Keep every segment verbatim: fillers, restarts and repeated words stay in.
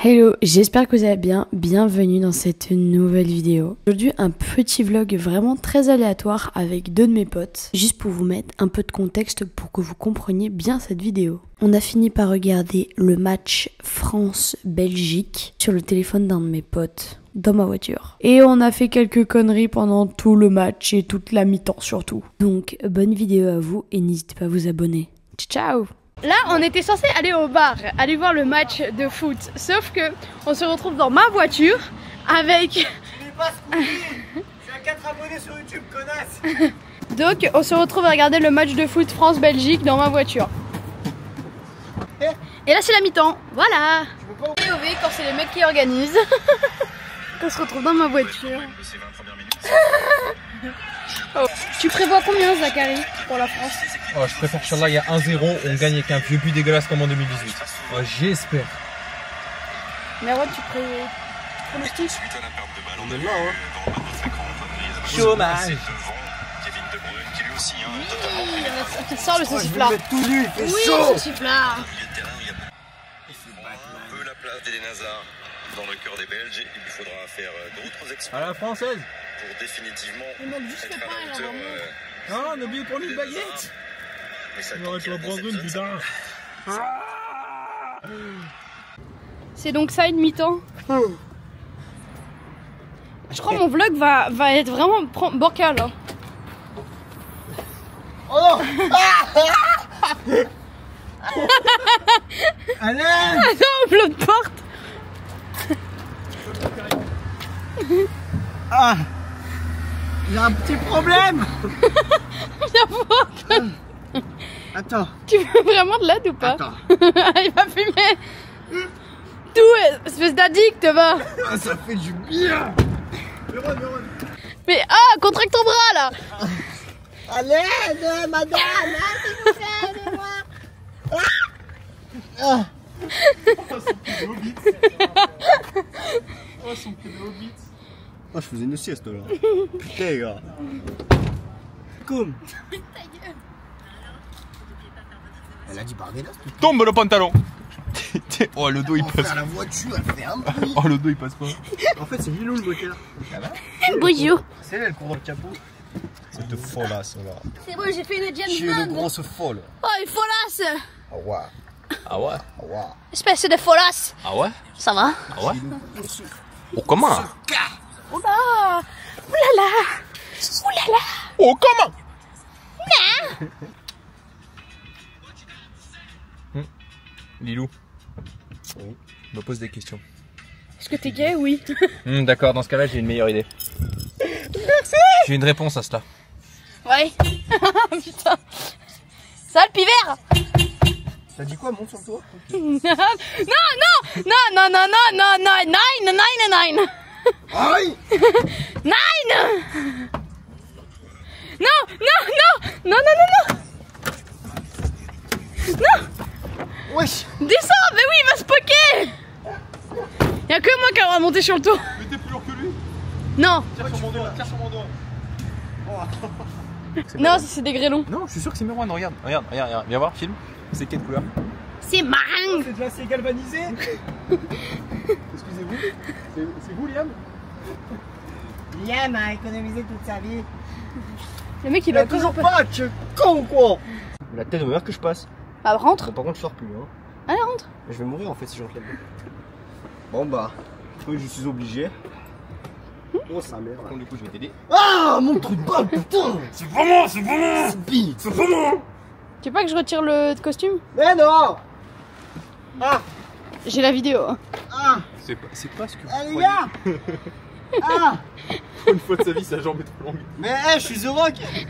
Hello, j'espère que vous allez bien, bienvenue dans cette nouvelle vidéo. Aujourd'hui un petit vlog vraiment très aléatoire avec deux de mes potes, juste pour vous mettre un peu de contexte pour que vous compreniez bien cette vidéo. On a fini par regarder le match France-Belgique sur le téléphone d'un de mes potes, dans ma voiture. Et on a fait quelques conneries pendant tout le match et toute la mi-temps surtout. Donc bonne vidéo à vous et n'hésitez pas à vous abonner. Ciao! Là, on était censé aller au bar, aller voir le match de foot. Sauf que on se retrouve dans ma voiture avec. Je n'ai pas Scooby. Je suis à quatre abonnés sur YouTube, connasse. Donc, on se retrouve à regarder le match de foot France-Belgique dans ma voiture. Et là, c'est la mi-temps. Voilà. P O V quand c'est les mecs qui organisent. Quand on se retrouve dans ma voiture. Oh. Tu prévois combien, Zachary, pour la France? Oh, je préfère que là il y a un zéro, on gagne avec un vieux but dégueulasse comme en deux mille dix-huit. Oh, j'espère. Mais ouais, tu prévois. Pronostic? On est là, hein. Chômage. Oui, sors le sauciflard. Tout nu, il fait Oui, chaud. le sauciflard. Un peu la place d'Eden Hazard dans le cœur des Belges. Il lui faudra faire d'autres exploits À la française. pour définitivement Il manque juste être le à pain la et la hauteur. maman. euh, Non, n'oubliez pas une baguette. Mais ça On aurait pu la prendre une, putain. C'est donc ça une mi-temps. Je crois que mon vlog va, va être vraiment bancal. Hein. Oh non. Allez. Attends, on l'autre porte. Ah. J'ai un petit problème. Attends. Tu veux vraiment de l'aide ou pas? Attends. Il va fumer. Tout, espèce d'addict, va. Ah, ça fait du bien. Véron, Véron. Mais ah, contracte ton bras là. Allez, madame. S'il vous plaît, aidez-moi. Ah. Oh, son coup de hobbit. Oh, je faisais une sieste là. Putain, gars. Comme. Elle a dit barder là. Tombe le pantalon. Oh, le dos il passe. La voiture, elle fait un bruit. Oh, le dos il passe pas. En fait, c'est Lilou le moteur. Bonjour. C'est elle, elle court dans le capot. C'est de folasse là. C'est bon, j'ai fait une Je suis James une Bond. grosse folle. Oh, une folasse. Ah ouais. Ah ouais. Ah ouais. Espèce de folasse. Ah ouais. Ça va? Ah ouais. Oh, comment? Oh là. Ouh là là. Ouh là là. Oh, comment? Hmm. Lilou. Oui. Je me pose des questions. Est-ce que t'es gay? Oui. Hmm, D'accord, dans ce cas-là, j'ai une meilleure idée. Merci. J'ai une réponse à cela. Ouais. Putain. Sale pivert. T'as dit quoi, monte sur le toit? Non, non, non, non, non, non, non, non, nine, nine, nine. Aïe. Nine. Non, non, non, non, non, non, non. Non. Wesh. Descends, mais oui, il va se poquer. Y'a que moi qui a monté sur le toit. Mais t'es plus lourd que lui. Non. Tire sur mon dos, tire sur mon dos. Non, c'est des grêlons. Non, je suis sûr que c'est Merwan, regarde, regarde, regarde, regarde. Viens voir, film. C'est quelle couleur? C'est marrant. C'est de l'acier galvanisé. Excusez-vous. C'est vous, Liam? Liam a économisé toute sa vie. Le mec, il Il a a toujours toujours pas. pas, tu es con ou quoi? La tête de meurt que je passe. Bah, rentre. Bon, par contre, je sors plus. Hein. Allez, rentre. Je vais mourir en fait si je rentre là-dedans. Bon bah, oui, je suis obligé. Oh sa mère. Par contre, du coup, je vais t'aider. Ah, mon trou de balle, putain. C'est pas moi, c'est pas moi. C'est bille. C'est pas moi. Tu veux pas que je retire le costume? Mais non. Ah, J'ai la vidéo. ah, C'est pas, c'est pas ce que vous ah les croyez. gars. Ah. Une fois de sa vie, sa jambe est trop longue. Mais hé, hey, je suis The Rock.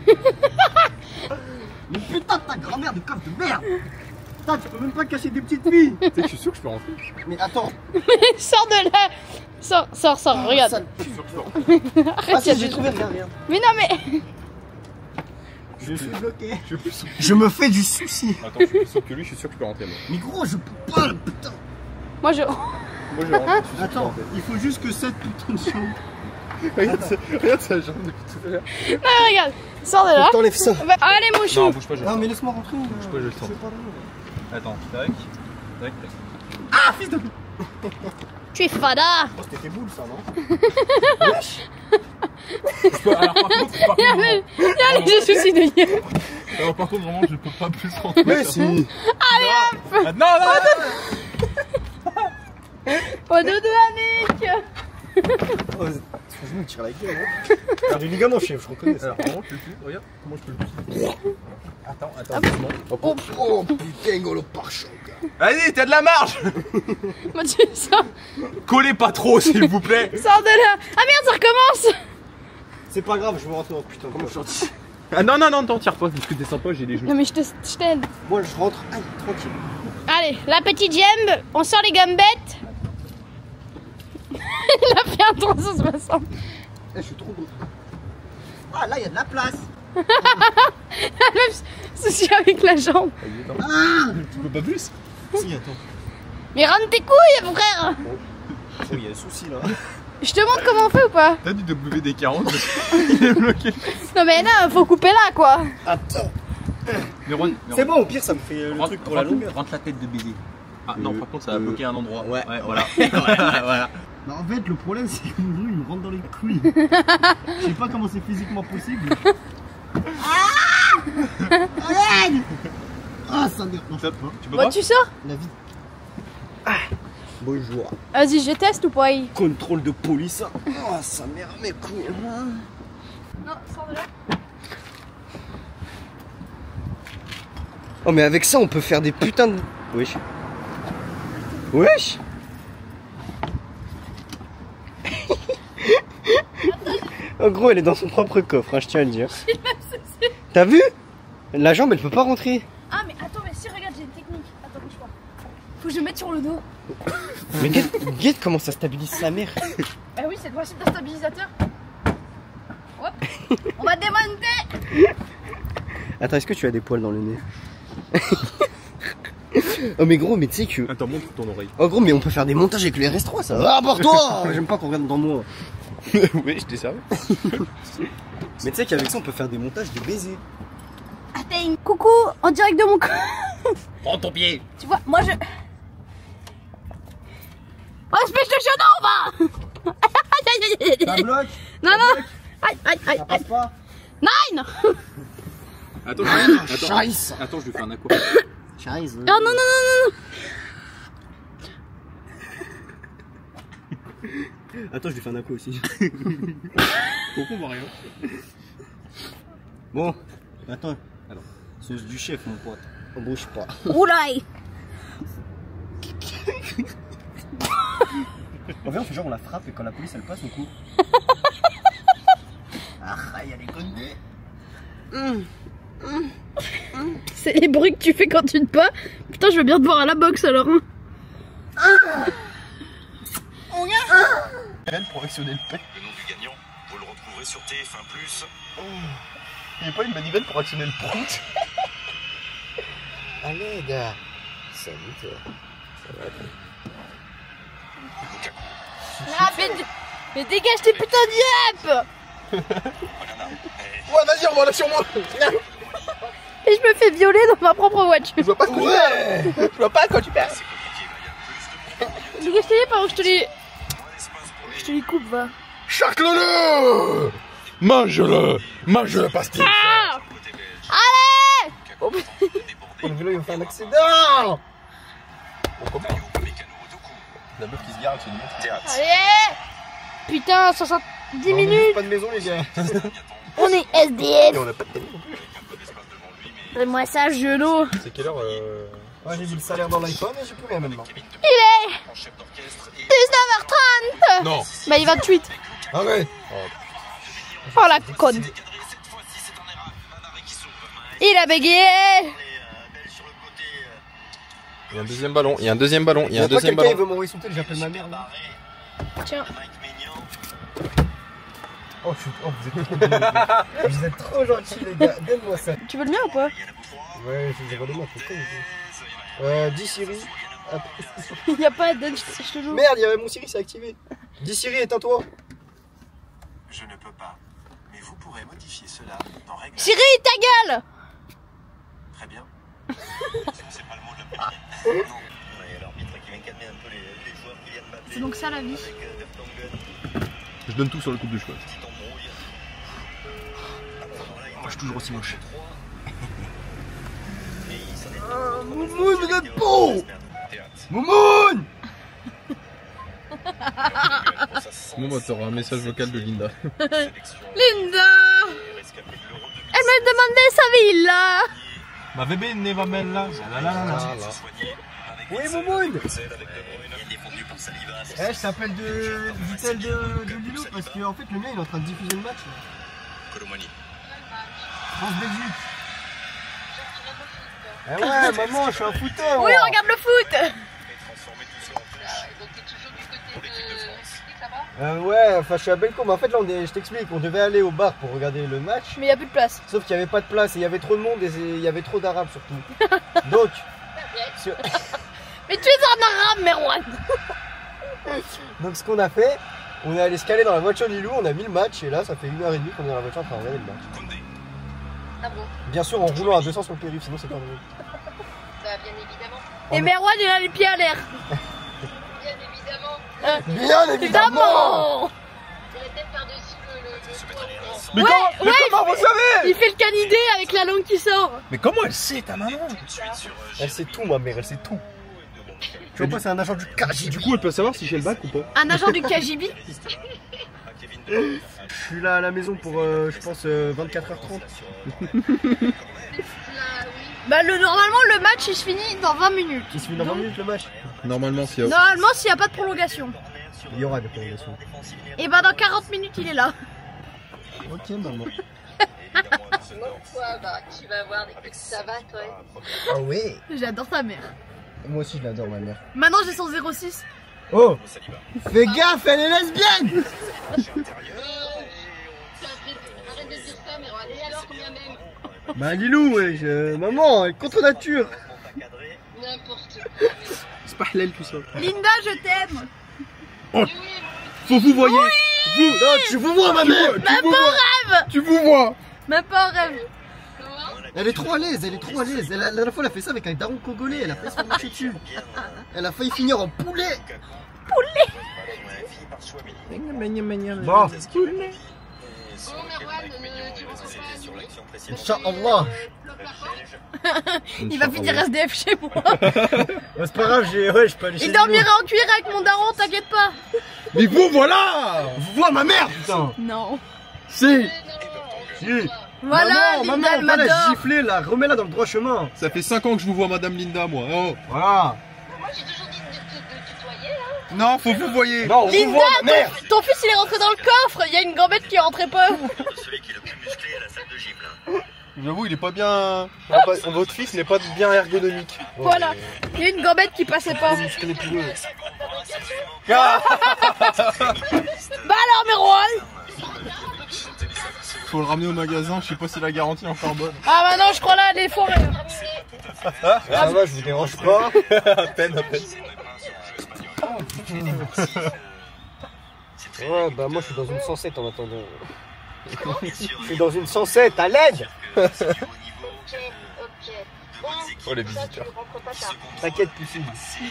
Mais putain de ta grand-mère de coffre de merde. Putain, tu peux même pas cacher des petites filles. Tu sais que je suis sûr que je peux rentrer. Mais attends. Sors de là. Sors, sors, sors, regarde. Sale Je suis sûr que je peux rentrer. Ah si, j'ai trouvé, regarde, regarde. Mais non, mais. Je suis bloqué. Je suis plus sûr. Je me fais du souci. Attends, je suis plus sûr que lui, je suis sûr que je peux rentrer. Moi, Mais gros, je peux pas, putain. Moi, je. moi je vais rentrer. Je suis sûr que je peux Attends, rentrer. il faut juste que cette putain de chambre. Regarde, sa- regarde sa jambe depuis tout à l'heure. Non, regarde. Sors de là. T'enlèves ça. Bah, allez, mon chou. Non, bouge pas, je le Non, sens. mais laisse-moi rentrer. Bouge pas, je le sens. C'est pas drôle. Attends, tac, tac, tac. Ah, fils de. Tu es fada. Oh, c'était tes boules, ça, non? Je peux- alors, par contre, par Il y a contre, les, il y a les soucis de Yep. alors, par contre, vraiment, je peux pas plus rentrer. Mais ça. si. Ah, non, non, non. Au dodo Annick. Oh, franchement, il tire la gueule. Hein. Alors, du ligament, chef, je reconnais ça. Alors, vraiment, je peux plus. Regarde, comment je peux le plus. Attends, attends, doucement. Oh, oh putain, gros, le pare-choc. Vas-y, t'as de la marge. Moi, tu sors, Collez pas trop, s'il vous plaît. sors de là. Ah merde, ça recommence. C'est pas grave, je vais rentrer dans putain. Comment je sorti? Ah non, non, non, t'en tire pas, parce que t'es sympa, j'ai les genoux. Non, mais je te- je t'aide. Moi, je rentre. Aïe, tranquille. Allez, la petite jambe, on sort les gumbettes. Il a fait un trois cent soixante. Eh, je suis trop gros. Ah, là, il y a de la place. Même souci avec la jambe. Tu peux pas plus? Si, attends. Mais rentre tes couilles, frère. Oh, il y a un souci là. Je te montre comment on fait ou pas? T'as du W D quarante, il est bloqué. Non, mais là, faut couper là, quoi. Attends. Mais Ron, mais C'est Ron, bon, au pire, ça me fait euh, le rentre- truc pour la rentre- longueur. Rentre la tête de baiser. Ah non, Euh, par contre, ça va euh, bloquer un endroit. ouais. voilà. voilà. Bah, en fait, le problème, c'est que mon genou, il me rentre dans les couilles. Je sais pas comment c'est physiquement possible. Arrête. Ah, ça me non, Ça- pas. Tu peux Bon, pas? tu sors? La vie. Ah. Bonjour. Vas-y, je teste ou pas? Contrôle de police. Oh, ça mère mes couilles. Non, sors de là. Oh, mais avec ça, on peut faire des putains de. Wesh. Wesh. En gros, elle est dans son propre coffre, hein, je tiens à le dire. T'as vu? La jambe, elle peut pas rentrer. Ah, mais attends, mais si, regarde, j'ai une technique. Attends, bouge pas. Faut que je me mette sur le dos. Mais guette, guette comment ça stabilise sa mère. Bah oui, c'est le principe d'un stabilisateur. Hop. On va démonter. Attends, est-ce que tu as des poils dans le nez? Oh mais gros, mais tu sais que... Attends, montre ton oreille. Oh gros, mais on peut faire des montages avec le R S trois, ça. Ah, pour toi. J'aime pas qu'on regarde dans moi. Oui, je t'ai servi. Mais tu sais qu'avec ça, on peut faire des montages de baisers. Attends, coucou, en direct de mon corps. Prends ton pied. Tu vois, moi je... Respecte le chemin, on va. Ça bloque. Non, non. Aïe, aïe, aïe, Ça passe aïe. pas. Nine. Attends, je attends, Scheiße. attends, je vais faire un aqua. Scheiße. Oh non, non, non, non. Attends, je lui fais un aqua aussi. Pourquoi on voit rien? Bon, attends. Alors. C'est du chef, mon pote. On bouge pas. Oulaï. En fait, on fait genre on la frappe et quand la police elle passe, on court. Ah, il y a les condés. C'est les bruits que tu fais quand tu te bats. Putain, je veux bien te voir à la boxe alors. Hein. Pour actionner le pec. Le nom du gagnant, vous le retrouverez sur T F un plus. Il n'y a pas une manivelle pour actionner le prout. Allez, gars. Salut, toi. Ah, mais, mais dégage tes putains d'yep. Ouais, vas-y, envoie-la sur moi. Et je me fais violer dans ma propre voiture. Je vois pas ce que tu fais. Je vois pas quoi tu fais. Dégage tes yep avant que je te les... Je te les coupe, va. Charcle-le. Mange-le. Mange le pastis. Ah. Allez. Oh, le vélo il va faire un accident. La meuf qui se garde, c'est une montre. Théâtre. Allez. Putain, soixante-dix minutes. Pas de maison, les gars. On est S D Et F. on a pas de télé non plus. Donne-moi ça, genou. C'est quelle heure euh... Ouais, j'ai mis le salaire dans l'iPhone et j'ai plus rien maintenant. Il est En chef d'orchestre et dix-neuf heures trente. Non. Bah, il est vingt-huit. Ah ouais. Oh la conne. Il a bégayé. Il y a un deuxième ballon. Il y a un deuxième ballon. Il y a un pas deuxième quelqu'un il ballon. veut m'envoyer son tel, j'appelle ma mère là. Tiens. Oh, je suis... oh vous êtes trop bien, les gars. Vous êtes trop gentils les gars, donne-moi ça. Tu veux le mien ou pas? Ouais, je vais redonner, faut pas. Euh, dis Siri. Hop. Il y a pas, donne, je je te joue. Merde, il y avait mon Siri, c'est activé. Dis Siri, éteins-toi. je ne peux pas. Mais vous pourrez modifier cela dans règle. Siri, ta gueule. Très bien. C'est pas le mot de la première. Non. Et alors, Mitre C'est donc ça la vie. Je donne tout sur le coupe de cheveux. Moi je suis toujours aussi moche. Ah, Moumoun, Red Bull Moumoun. Bon bah t'auras un message vocal de Linda. Linda, elle me demandait sa villa. Ma bébé ne va belle là. Oui Moumoun. Eh, je t'appelle de Vitel de, de Lilo parce que en fait le mien il est en train de diffuser le match. France-Belgique. Eh ouais maman, je suis un footeur. Oui, on regarde le foot. Euh, ouais, enfin je suis à Belco, mais en fait là on est, je t'explique, on devait aller au bar pour regarder le match. Mais il n'y a plus de place. Sauf qu'il n'y avait pas de place et il y avait trop de monde et il y avait trop d'arabes surtout. Donc. Sur... Mais tu es un arabe, Merwan. Donc ce qu'on a fait, on est allé se caler dans la voiture de Lilou, on a mis le match et là ça fait une heure et demie qu'on est dans la voiture en train de regarder le match. Ah bon? Bien sûr en roulant à deux cents sur le périph', sinon c'est pas vrai. Bah bien évidemment. Et Merwan il a les pieds à l'air. Bien évidemment. Euh, Bien évidemment. C'est la tête par-dessus le, le, le toit. Mais Ouais, comment, mais ouais, comment vous savez? Il fait le canidé avec la langue qui sort. Mais comment elle sait ta maman? Elle sait tout ma mère, elle sait tout. Tu vois pas, c'est un agent du K G B. Du coup elle peut savoir si j'ai le bac ou pas? Un agent du K G B. Je suis là à la maison pour, euh, je pense, euh, vingt-quatre heures trente. Bah le, normalement le match il se finit dans vingt minutes. Il se finit dans vingt minutes le match. Normalement s'il y a... Normalement s'il n'y a pas de prolongation. Il y aura des prolongations. Et bah dans quarante minutes il est là. Ok maman. Moi quoi, bah tu vas voir dès que ça va toi. Ah oui. J'adore ta mère. Moi aussi je l'adore ma mère. Maintenant j'ai son zéro six. Oh, fais gaffe, elle est lesbienne. Arrête de dire ça, mais regardez alors combien même. Bah Lilou, ouais, je... maman, elle est contre nature. N'importe quoi. C'est pas halal tout ça. Linda je t'aime. Faut vous voyez. Vous, non, tu vous vois ma mère. Même pas en rêve. Tu vous vois. Même pas en rêve. Elle est trop à l'aise, elle est trop à l'aise. Elle a- La dernière fois elle a fait ça avec un daron congolais, elle a failli se faire marcher dessus. Elle a failli finir en poulet. Bon. Bon Merwan, euh, tu rentres pas à minuit. Inch'Allah. Il va finir S D F chez moi. Bah, c'est pas grave, j'ai... ouais, je peux aller chez Il Lilou. dormira en cuir avec mon daron, t'inquiète pas. Mais vous voilà. Vous voyez ma mère, putain. Non. Si. Si. Voilà, maman, Linda elle maman, pas la m'adore. gifler là, remets-la dans le droit chemin. Ça fait cinq ans que je vous vois Madame Linda moi. Oh. Voilà. Moi j'ai toujours dit de, de, de tutoyer hein. Non faut vous voyez. Non, on vous Linda, voit ma mère. ton, ton fils il est rentré dans le coffre. Il y a une gambette qui est rentrée pas. Celui qui est le plus musclé à la salle de gym là. J'avoue il est pas bien... Votre fils n'est pas bien ergonomique. Voilà. Il y a une gambette qui passait pas. Ah. Bah alors Merwan. Faut le ramener au magasin, je sais pas si la garantie est encore bonne. Ah bah non je crois là les forêts. Ça va, je vous dérange pas. À peine, à peine. Ouais, bah moi je suis dans une cent sept en attendant. Je suis dans une cent sept, à l'aide. Ok, ok. Bon, Oh les ça, visiteurs. tu rentres pas tard. T'inquiète, Poussine.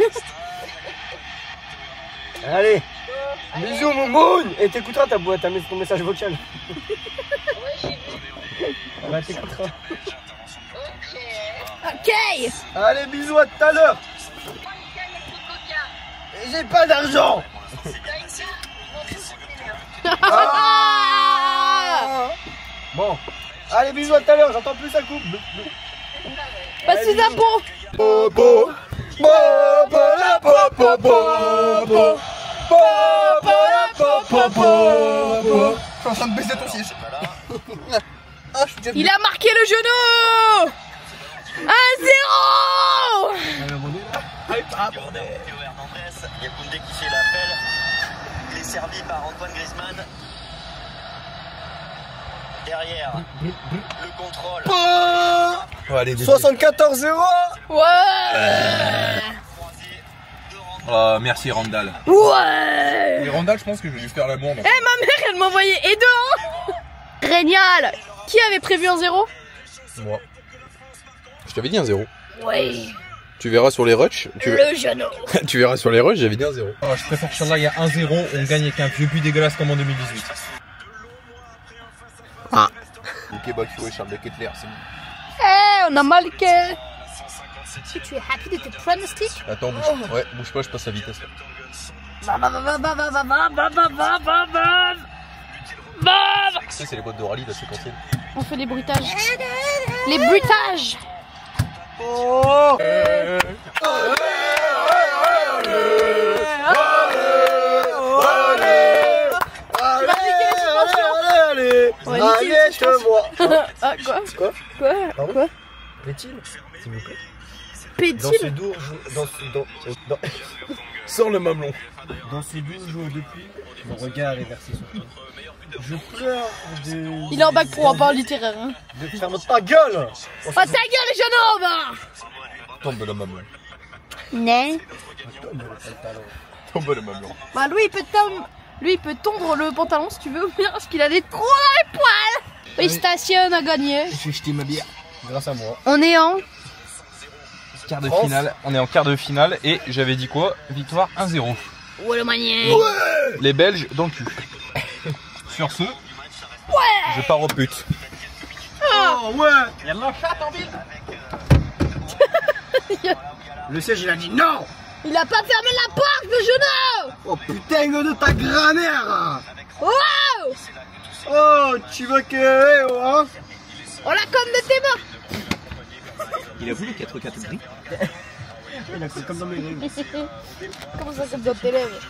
Allez, bisous mon moon. Et t'écouteras ta boîte, t'as mis ton message vocal. Ouais, j'ai vu. Bah t'écouteras. Ok. Ok. Allez, bisous, à tout à l'heure. Prends une canne avec ton coca. Et j'ai pas d'argent. T'as une canne? Je m'en fous, c'est bien. Ah. Bon, allez, bisous, à tout à l'heure. J'entends plus ça coupe. Pas sous un pont. Bobo. Bobo la bobo bobo. Bobo la bobo bobo. Je suis en train de baiser ton siège. Ah, je suis déjà... Il a marqué le genou. un zéro. Théo Hernandez, il y a Koundé qui fait l'appel. Il est servi par Antoine Griezmann. Derrière, le contrôle. soixante-quatorze zéro. Ouais. Oh merci Randall. Ouais. Et Randall je pense que je vais lui faire l'amour. Eh ma mère elle m'a envoyé et deux. Génial. Qui avait prévu un zéro? Moi. Je t'avais dit un zéro. Ouais. Tu verras sur les rushs. Tu, Le genou. tu verras sur les rushs, j'avais dit un zéro. Ah, je préfère que là il y a un zéro, on gagne avec un vieux but dégueulasse comme en deux mille dix-huit. Ah. Ok, bah tu vois, Charles de Kettler, c'est bon. Eh, on a marqué. Est-ce que tu es happy de tes pronostics? Attends, bouge. Oh. Ouais, bouge pas, je passe la vitesse là. Ça, c'est les boîtes de rallye là, c'est cancel. On fait les bruitages. Les bruitages. Oh. Ouais, allez, je te vois. Ah, quoi? Quoi? Quoi? Pardon? Quoi? Plaît-il, s'il vous plaît? Pétile? Dans ce doux, dans ce, dans, dans, sans le mamelon. Dans ces douze jours de pluie, mon regard est versé sur toi. Je pleure de... Il est en bac pro, pas en littéraire. Hein. De ferme ta gueule. Oh, ta gueule, les genoux, bah! Tombe le mamelon. Non. Tombe le mamelon. Bah, lui, il peut tondre, lui, il peut tondre le pantalon si tu veux, ou bien parce qu'il a des trous dans les poils. Félicitations, on a gagné. J'ai jeté ma bière grâce à moi. On est en Quart de finale, on est en quart de finale et j'avais dit quoi? Victoire un zéro. Ouais, le manier. Les Belges dans le cul. Sur ce, ouais, je pars aux putes. Oh ouais. Y'a de la chatte en ville. Le siège il a dit non. Il a pas fermé la porte, le genou. Oh putain de ta grand-mère. Wow. Oh tu veux que... Oh, hein. On la comme de tes mains. Il a voulu quatre catégories. Il a fait comme dans mes rêves. Comment ça, comme dans tes lèvres?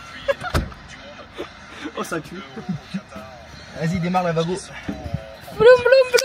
Oh ça tue. Vas-y démarre la vago. Bloum bloum bloum.